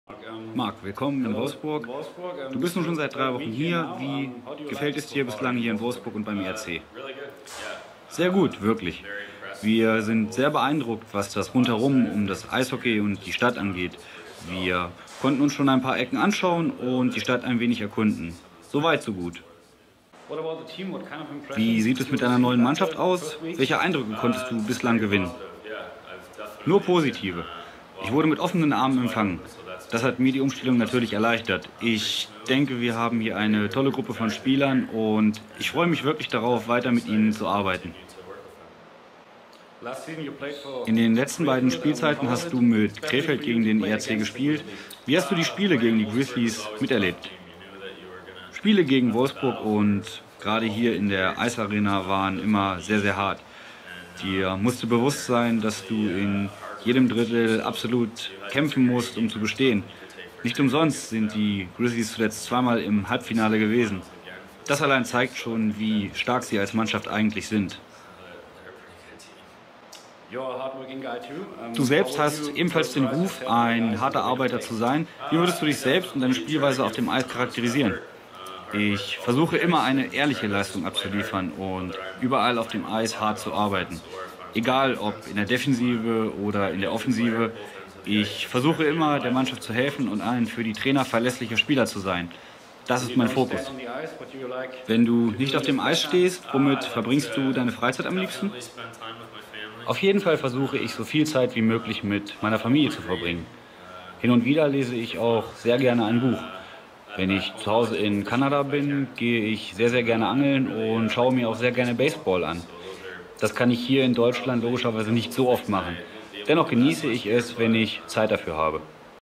Marc, willkommen in Wolfsburg. Du bist nun schon seit 3 Wochen hier. Wie gefällt es dir bislang hier in Wolfsburg und beim ERC? Sehr gut, wirklich. Wir sind sehr beeindruckt, was das Rundherum um das Eishockey und die Stadt angeht. Wir konnten uns schon ein paar Ecken anschauen und die Stadt ein wenig erkunden. So weit, so gut. Wie sieht es mit deiner neuen Mannschaft aus? Welche Eindrücke konntest du bislang gewinnen? Nur positive. Ich wurde mit offenen Armen empfangen. Das hat mir die Umstellung natürlich erleichtert. Ich denke, wir haben hier eine tolle Gruppe von Spielern und ich freue mich wirklich darauf, weiter mit ihnen zu arbeiten. In den letzten beiden Spielzeiten hast du mit Krefeld gegen den ERC gespielt. Wie hast du die Spiele gegen die Grizzlies miterlebt? Spiele gegen Wolfsburg und gerade hier in der Eisarena waren immer sehr, sehr hart. Dir musste bewusst sein, dass du in jedem Drittel absolut kämpfen musst, um zu bestehen. Nicht umsonst sind die Grizzlies zuletzt zweimal im Halbfinale gewesen. Das allein zeigt schon, wie stark sie als Mannschaft eigentlich sind. Du selbst hast ebenfalls den Ruf, ein harter Arbeiter zu sein. Wie würdest du dich selbst und deine Spielweise auf dem Eis charakterisieren? Ich versuche immer eine ehrliche Leistung abzuliefern und überall auf dem Eis hart zu arbeiten. Egal ob in der Defensive oder in der Offensive, ich versuche immer der Mannschaft zu helfen und ein für die Trainer verlässlicher Spieler zu sein. Das ist mein Fokus. Wenn du nicht auf dem Eis stehst, womit verbringst du deine Freizeit am liebsten? Auf jeden Fall versuche ich so viel Zeit wie möglich mit meiner Familie zu verbringen. Hin und wieder lese ich auch sehr gerne ein Buch. Wenn ich zu Hause in Kanada bin, gehe ich sehr, sehr gerne angeln und schaue mir auch sehr gerne Baseball an. Das kann ich hier in Deutschland logischerweise nicht so oft machen. Dennoch genieße ich es, wenn ich Zeit dafür habe.